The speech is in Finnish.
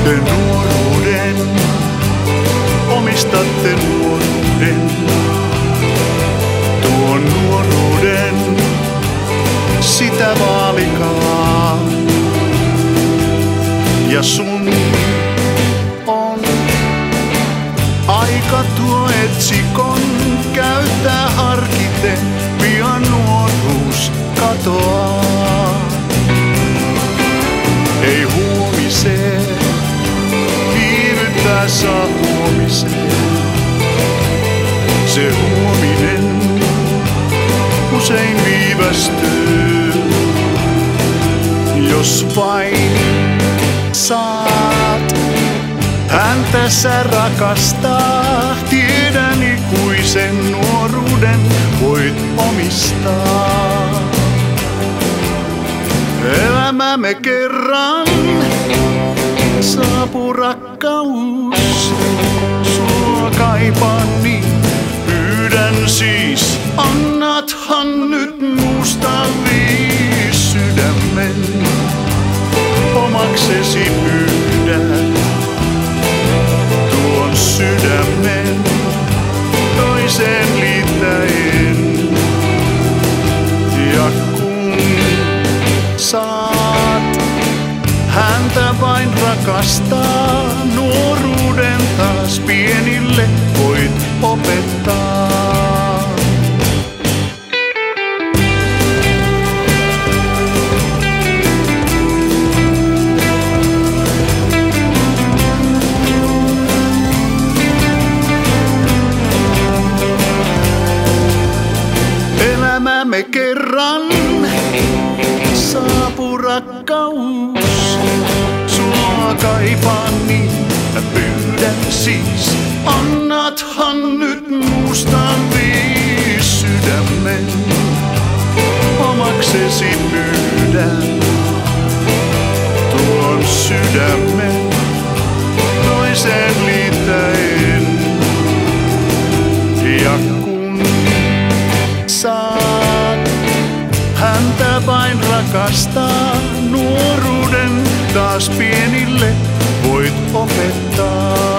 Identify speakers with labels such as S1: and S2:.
S1: Te nuoruuden, omistatte nuoruuden. Tuon nuoruuden, sitä vaalikaa. Ja sun on aika tuo etsikon käyttää harkiten, pian nuoruus katoaa. Ei huomiseen, viivyttää saa huomiseen. Se huominen usein viivästyy, jos vain saat häntä sä rakastaa. Tiedän ikuisen nuoruuden voit omistaa. Elämämme kerran saapuu rakkaus. Sua kaipaan niin, pyydän siis, annathan nyt musta viis sydämen. Omaksesi pyydän tuon sydämen toiseen liittäen. Ja kun saat häntä vain rakastaa, nuoruuden taas pienille voit opettaa. Elämämme kerran saapuu rakkaus. Sua kaipaan niin, pyydän siis, annathan nyt mustan viis sydämen. Omaksesi pyydän tuon sydämen toiseen liittäen. Ja kun saat häntä vain rakastaa, nuoruuden taas pienille voit opettaa.